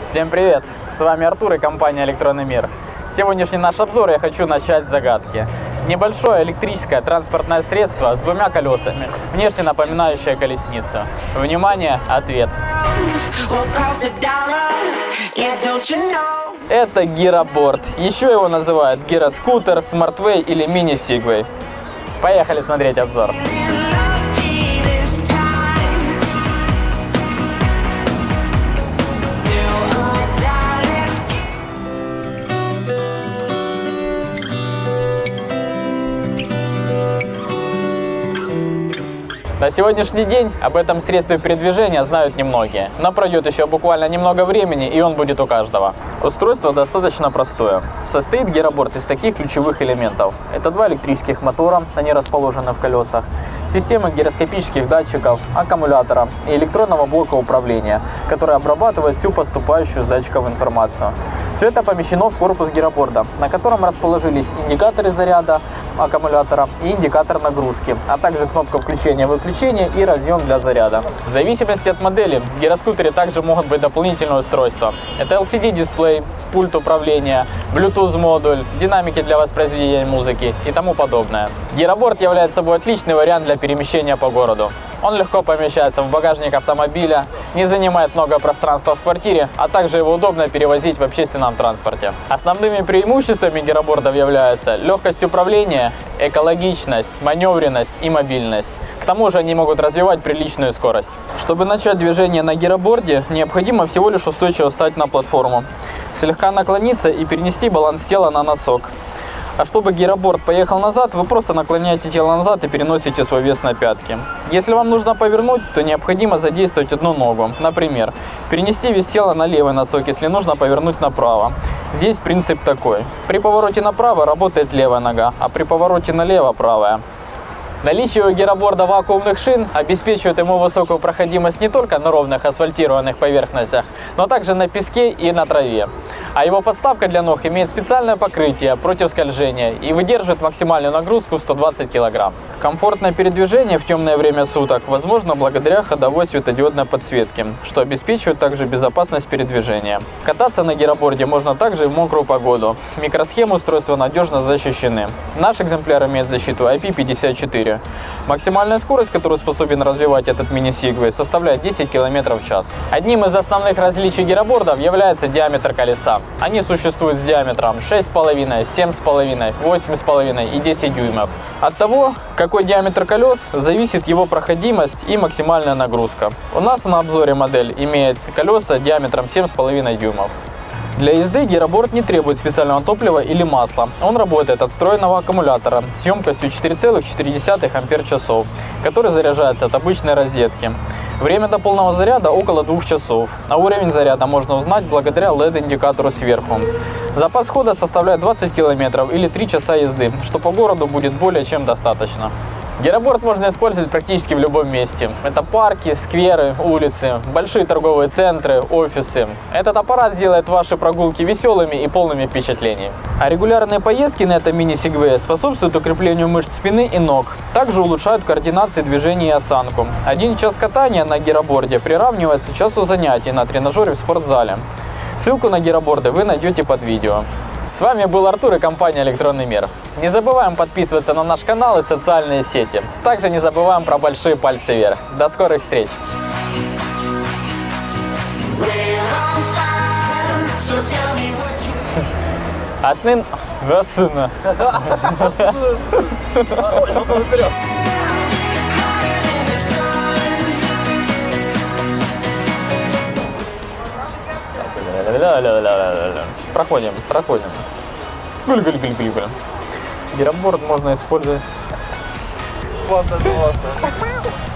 Всем привет! С вами Артур и компания Электронный мир. Сегодняшний наш обзор я хочу начать с загадки. Небольшое электрическое транспортное средство с двумя колесами, внешне напоминающее колесницу. Внимание, ответ. Это гироборд. Еще его называют гироскутер, смартвей или мини-сигвей. Поехали смотреть обзор. На сегодняшний день об этом средстве передвижения знают немногие, но пройдет еще буквально немного времени, и он будет у каждого. Устройство достаточно простое. Состоит гироборд из таких ключевых элементов. Это два электрических мотора, они расположены в колесах, система гироскопических датчиков, аккумулятора и электронного блока управления, который обрабатывает всю поступающую с датчиков информацию. Все это помещено в корпус гироборда, на котором расположились индикаторы заряда аккумулятора и индикатор нагрузки, а также кнопка включения-выключения и разъем для заряда. В зависимости от модели в гироскутере также могут быть дополнительные устройства. Это LCD-дисплей, пульт управления, Bluetooth-модуль, динамики для воспроизведения музыки и тому подобное. Гироборд является собой отличный вариант для перемещения по городу. Он легко помещается в багажник автомобиля, не занимает много пространства в квартире, а также его удобно перевозить в общественном транспорте. Основными преимуществами гиробордов являются легкость управления, экологичность, маневренность и мобильность. К тому же они могут развивать приличную скорость. Чтобы начать движение на гироборде, необходимо всего лишь устойчиво встать на платформу, слегка наклониться и перенести баланс тела на носок. А чтобы гироборд поехал назад, вы просто наклоняете тело назад и переносите свой вес на пятки. Если вам нужно повернуть, то необходимо задействовать одну ногу. Например, перенести вес тела на левый носок, если нужно повернуть направо. Здесь принцип такой. При повороте направо работает левая нога, а при повороте налево правая. Наличие у гироборда вакуумных шин обеспечивает ему высокую проходимость не только на ровных асфальтированных поверхностях, но также на песке и на траве. А его подставка для ног имеет специальное покрытие против скольжения и выдерживает максимальную нагрузку в 120 кг. Комфортное передвижение в темное время суток возможно благодаря ходовой светодиодной подсветке, что обеспечивает также безопасность передвижения. Кататься на гироборде можно также в мокрую погоду. Микросхемы устройства надежно защищены. Наш экземпляр имеет защиту IP54. Максимальная скорость, которую способен развивать этот мини-сигвей, составляет 10 км в час. Одним из основных различий гиробордов является диаметр колеса. Они существуют с диаметром 6,5, 7,5, 8,5 и 10 дюймов. От того, какой диаметр колес, зависит его проходимость и максимальная нагрузка. У нас на обзоре модель имеет колеса диаметром 7,5 дюймов. Для езды гироборд не требует специального топлива или масла. Он работает от встроенного аккумулятора с емкостью 4,4 ампер-часов, который заряжается от обычной розетки. Время до полного заряда около 2 часов, а уровень заряда можно узнать благодаря LED-индикатору сверху. Запас хода составляет 20 км или 3 часа езды, что по городу будет более чем достаточно. Гироборд можно использовать практически в любом месте. Это парки, скверы, улицы, большие торговые центры, офисы. Этот аппарат сделает ваши прогулки веселыми и полными впечатлений. А регулярные поездки на этом мини-сигвее способствуют укреплению мышц спины и ног. Также улучшают координацию движений и осанку. 1 час катания на гироборде приравнивается часу занятий на тренажере в спортзале. Ссылку на гироборды вы найдете под видео. С вами был Артур и компания Электронный мир. Не забываем подписываться на наш канал и социальные сети. Также не забываем про большие пальцы вверх. До скорых встреч! Аснын весына. Проходим. Гуль-гуль-гуль-гуль. Гироборд можно использовать.